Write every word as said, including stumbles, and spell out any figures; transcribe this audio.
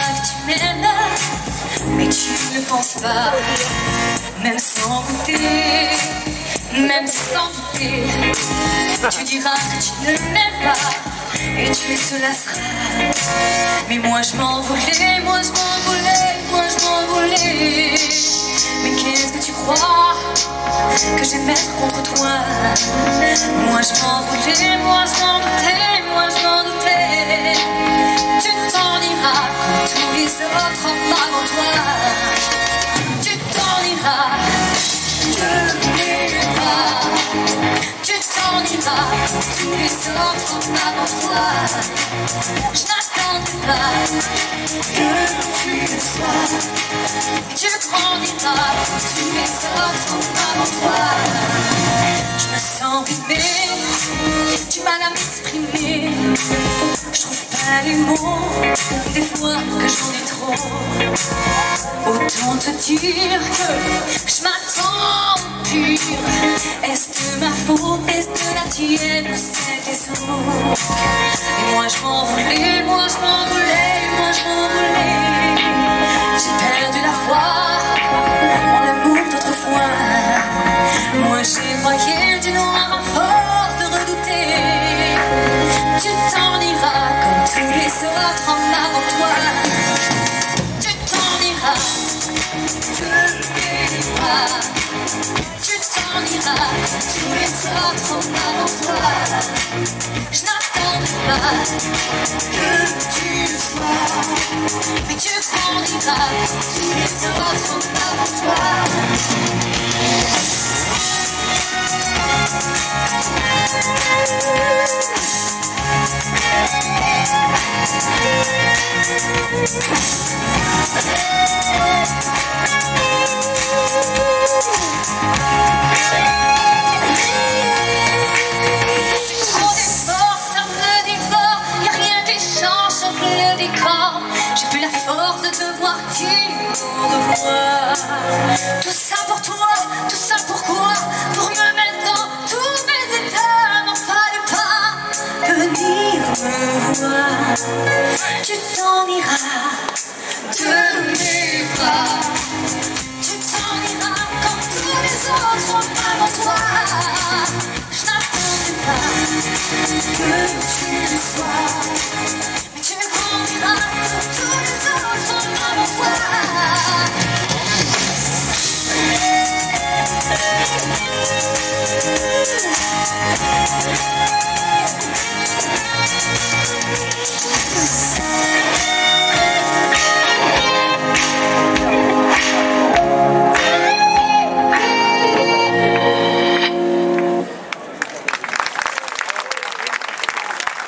que tu m'aimes, mais tu ne penses pas, même sans goûter, même sans goûter. Tu diras que tu ne m'aimes pas et tu te lasseras. Mais moi je m'en voulais, moi je m'en voulais, moi je m'en voulais. Mais qu'est-ce que tu crois que j'ai mettre contre toi? Moi je m'en voulais, moi je m'en doutais, moi je m'en doutais. Tu t'en iras comme tous les autres avant toi. Tu t'en iras, je n'irai pas. Tu t'en iras comme tous les autres avant toi. Je n'attendrai pas que tu le sois. Tu grandiras comme tous les autres avant toi. Je me sens brimée, du mal à m'exprimer. Je trouve pas les mots, des fois que j'en ai trop. Autant te dire que je m'attends au pur. Est-ce de ma faute, est-ce de la tienne, c'est des autres? Et moi je m'en voulais, moi je m'en voulais, moi je m'en voulais. J'ai perdu la foi en l'amour d'autrefois. Moi j'ai croyé du noir à force de redouter. Tu t'en iras comme tous les autres en avant toi. Tu t'en iras, je n'irai pas. Tu t'en iras comme tous les autres en avant toi. Je n'attendrai pas que tu le sois. Mais tu grandiras comme tous les autres en avant toi. J'ai plus la force de te voir dire au revoir. Tout ça pour toi, tout ça pourquoi? Pour me mettre dans tous mes états. N'en fallait pas venir me voir. Tu t'en iras.